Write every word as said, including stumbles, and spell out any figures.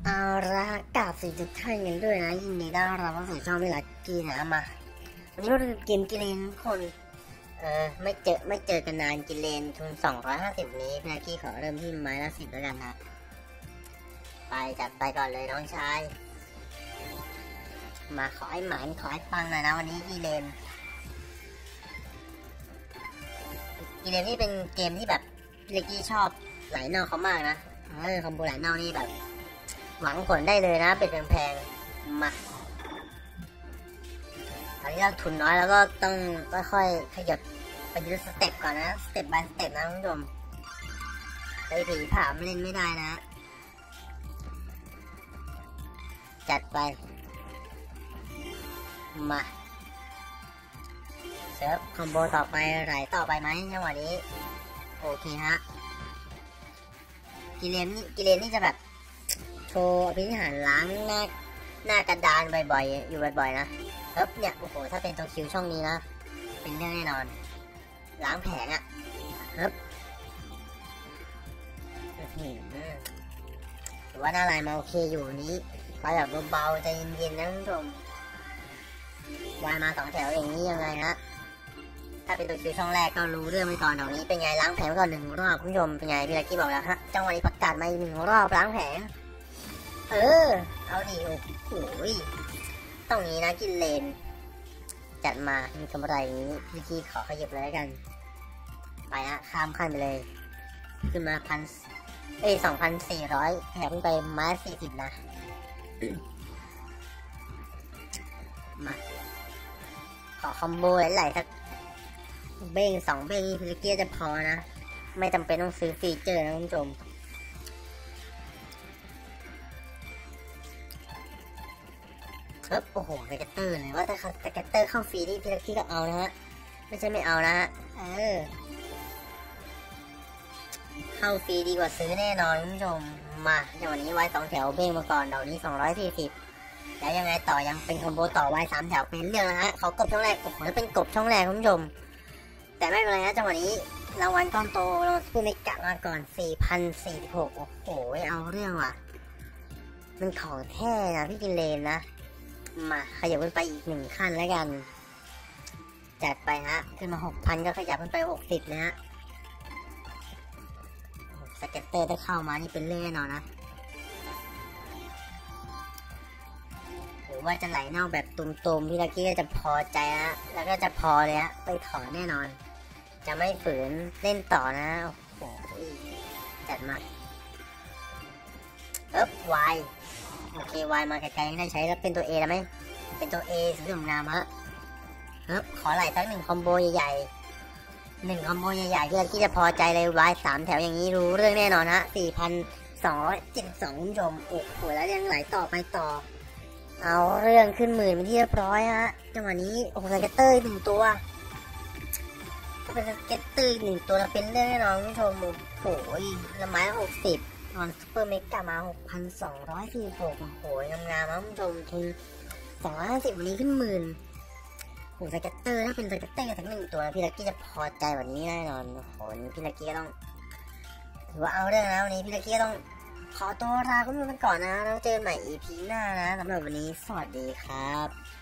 เอาละกราบสวัสดีทุกท่านกันด้วยนะยินดีต้อนรับเข้าสู่ช่องพี่ลักกี้นะมาวันนี้เราเกมกิเลนคนเออไม่เจอไม่เจอกันนานกิเลนทุนสองร้อยห้าสิบนี้พี่ลักกี้ขอเริ่มที่ไม้ละสิบแล้วกันนะไปจัดไปก่อนเลยน้องชายมาขอให้หมานขอให้ปังหน่อยนะวันนี้กิเลนกิเลนนี่เป็นเกมที่แบบพี่ลักกี้ชอบไหลนอกเขามากนะเออคอมโบไหลนอกนี่แบบหวังผลได้เลยนะเป็นแพงๆมาตอนนี้เราทุนน้อยแล้วก็ต้องค่อยๆขยับไปดูสเต็ปก่อนนะสเต็ปบายสเต็ปนะคุณผู้ชมไปผีผามเล่นไม่ได้นะจัดไปมาเซิร์ฟคอมโบต่อไปไหลต่อไปไหมจังหวะนี้โอเคฮะกิเลนนี่กิเลนนี่จะแบบโชว์อภินิหารล้างหน้าหน้ากระดานบ่อยๆอยู่บ่อยๆนะเฮ้ยเนี่ยโอ้โหถ้าเป็นตัวคิวช่องนี้นะเป็นเรื่องแน่นอนล้างแผงอะเฮ้ยหรือว่าหน้าลายมาโอเคอยู่นี้ไปแบบเบาๆใจเย็นๆนะคุณผู้ชมวายมาสองแถวอย่างนี้ยังไงฮะถ้าเป็นตัวคิวช่องแรกก็รู้เรื่องไปก่อนเดี๋ยวนี้เป็นไงล้างแผงก่อนหนึ่งรอบคุณผู้ชมเป็นไงพี่ลักกี้บอกแล้วฮะจังหวะนี้ประกาศมาอีกหนึ่งรอบล้างแผงเออเอาดิโอ้โหตรงนี้นะกินเลนจัดมามีกำไรอย่างนี้พี่กี้ขอขยับเลยแล้วกันไปฮะข้ามขั้นไปเลยขึ้นมาพันเอ้ยสองพันสี่ร้อยแถมขึ้นไปมาสี่สิบนะมาขอคอมโบไหลๆสักเบ้งสองเบ้งพี่กี้จะพอนะไม่จำเป็นต้องซื้อฟีเจอร์นะคุณผู้ชมโอ้โหสเก็ตเตอร์เลยว่าถ้าสเก็ตเตอร์เข้าฟรีนี่พี่ลักกี้ก็เอานะฮะไม่ใช่ไม่เอานะฮะเออเข้าฟรีดีกว่าซื้อแน่นอนคุณผู้ชมมาอย่างวันนี้ไว้สองแถวเบ้งมาก่อนเดี๋ยวนี้สองร้อยสี่สิบแล้วยังไงต่อยังเป็นคอมโบต่อไว้สามแถวเป็นเรื่องนะฮะเขากบช่องแรกโอ้โหแล้วเป็นกบช่องแรกคุณผู้ชมแต่ไม่เป็นไรนะจังหวะนี้รางวัลก้อนโตเราซื้อไม่กะมาก่อน สี่พันสี่สิบหก โอ้โหเอาเรื่องว่ะมันของแท้นะพี่กินเลนนะมาขยับขึ้นไปอีกหนึ่งขั้นแล้วกันจัดไปฮะขึ้นมา หกพัน ก็ขยับขึ้นไปหกสิบนะฮะสเก็ตเตอร์ได้เข้ามานี่เป็นเรื่องแน่นอนนะหรือว่าจะไหลนอกแบบตุ่มๆพี่ลักกี้ก็จะพอใจนะแล้วก็จะพอเลยฮะไปถอนแน่นอนจะไม่ฝืนเล่นต่อนะโอ้โหจัดมาเอ๊บวายโอเควายมาไกลๆยังได้ใช้แล้วเป็นตัว A แล้วไหมเป็นตัว A สวยงามฮะเฮ้ยขอไหลสักหนึ่งคอมโบใหญ่ๆหนึ่งคอมโบใหญ่ๆที่จะพอใจเลยวายสามแถวอย่างนี้รู้เรื่องแน่นอนฮะ สี่พันสองร้อยเจ็ดสิบสอง คุณผู้ชมโอ้โหแล้วยังไหลต่อไปต่อเอาเรื่องขึ้นหมื่นเป็นที่เรียบร้อยฮะจังหวะนี้โอ้โหสเก็ตเตอร์หนึ่งตัวก็เป็นสเก็ตเตอร์หนึ่งตัวเป็นเรื่องแน่นอนคุณผู้ชมโอ้โหละไม้หกสิบนอนซูเปอร์เมกะมา หกพันสองร้อยสี่สิบหก โอ้โหงามๆนะคุณผู้ชมทุนสองร้อยห้าสิบวันนี้ขึ้นหมื่นโอ้สเก็ตเตอร์ถ้าเป็นสเก็ตเตอร์ทั้งหนึ่งตัวพี่ลักกี้จะพอใจแบบนี้แน่นอนโอ้โหพี่ลักกี้ก็ต้องถือว่าเอาเรื่องนะวันนี้พี่ลักกี้ต้องขอตัวลาคุณผู้ชมไปก่อนนะแล้วเจอกันใหม่ อี พี หน้านะสำหรับวันนี้สวัสดีครับ